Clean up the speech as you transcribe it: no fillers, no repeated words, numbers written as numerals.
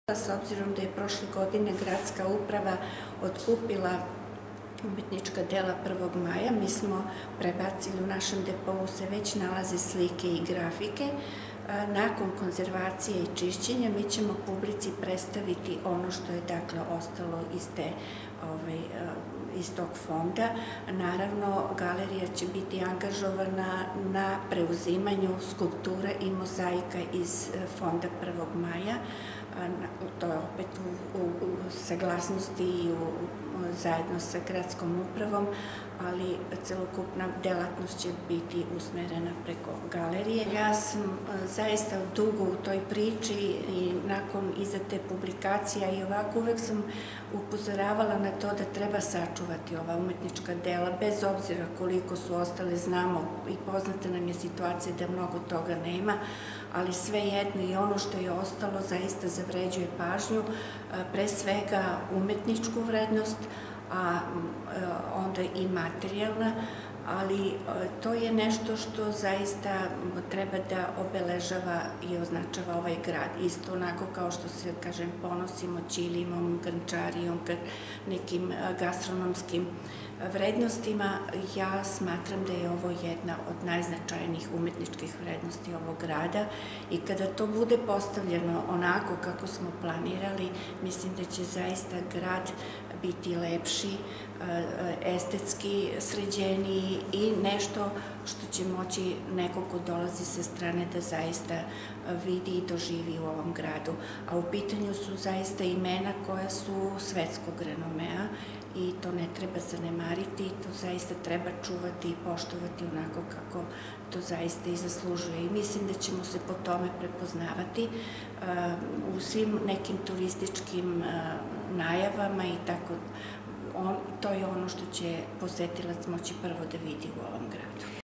S obzirom da je prošle godine gradska uprava otkupila umetnička dela 1. maja, mi smo prebacili, u našem depou se već nalaze slike i grafike. Nakon konzervacije i čišćenja mi ćemo publici predstaviti ono što je ostalo iz tog fonda. Naravno, galerija će biti angažovana na preuzimanju skulptura i mozaika iz fonda 1. maja. To je opet u saglasnosti i zajedno sa gradskom upravom, ali celokupna delatnost će biti usmerena preko galerije. Ja sam zaista dugo u toj priči i nakon izdate publikacija i ovako uvek sam upozoravala na to da treba sačuvati ova umetnička dela, bez obzira koliko su ostale. Znamo i poznata nam je situacija da mnogo toga nema, ali svejedno i ono što je ostalo zaista zavređuje pažnju, pre svega umetničku vrednost, a onda i materijalna, ali to je nešto što zaista treba da obeležava i označava ovaj grad. Isto onako kao što se, kažem, ponosimo ćilimom, grnčarijom, nekim gastronomskim vrednostima, ja smatram da je ovo jedna od najznačajnijih umetničkih vrednosti ovog grada i kada to bude postavljeno onako kako smo planirali, mislim da će zaista grad biti lepši, estetski sređeniji i nešto što će moći neko ko dolazi sa strane da zaista vidi i doživi u ovom gradu. A u pitanju su zaista imena koja su svetskog renomea i to ne treba zanemariti, to zaista treba čuvati i poštovati onako kako to zaista i zaslužuje. I mislim da ćemo se po tome prepoznavati u svim nekim turističkim najavama i tako. To je ono što će posetilac moći prvo da vidi u ovom gradu.